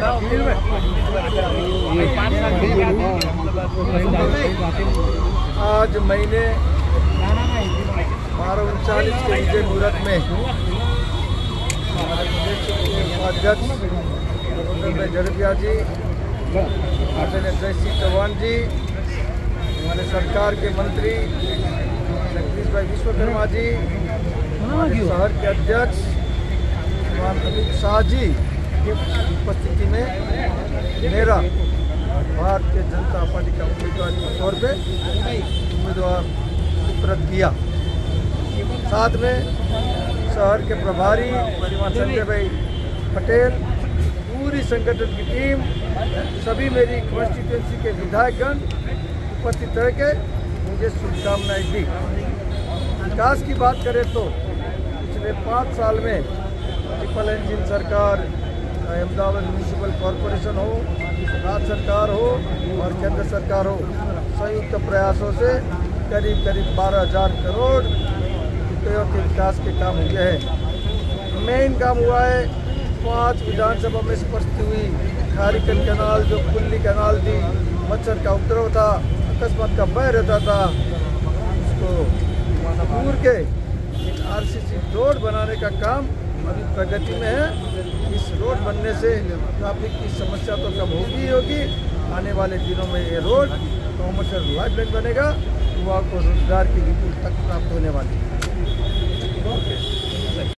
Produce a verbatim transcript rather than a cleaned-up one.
आज महीने बारह उनचालीस के विजय मुहूर्त में हमारे प्रदेश के अध्यक्ष भाई झड़पिया जी, आदरणीय जय सिंह चौहान जी, हमारे सरकार के मंत्री जगदीश भाई विश्वकर्मा जी, हमारे शहर के अध्यक्ष श्रीमान अमित शाह जी की उपस्थिति में मेरा भारतीय जनता पार्टी का उम्मीदवार के तौर पे उम्मीदवार सुपुर्द किया। साथ में शहर के प्रभारी श्रीमान संजय भाई पटेल, पूरी संगठन की टीम, सभी मेरी कॉन्स्टिट्यूंसी के विधायकगण उपस्थित रह के मुझे शुभकामनाएं दी। विकास की बात करें तो पिछले पाँच साल में ट्रिपल इंजन सरकार, अहमदाबाद म्यूनिसिपल कॉरपोरेशन हो, राज्य सरकार हो और केंद्र सरकार हो, संयुक्त प्रयासों से करीब करीब बारह हजार करोड़ रुपयों के विकास के काम हुए हैं। मेन काम हुआ है, पांच विधानसभा में स्पष्ट हुई खारीकन कैनाल, जो कुल्ली कैनाल थी, मच्छर का उपद्रव था, अकस्मात का भय रहता था, उसको दूर के आरसीसी रोड बनाने का काम अभी प्रगति में है। इस रोड बनने से ट्रैफिक की समस्या तो कम होगी ही होगी। आने वाले दिनों में ये रोड कॉमर्शियल लाइफ बनेगा, युवाओं को रोजगार की विपुल तक प्राप्त होने वाली है।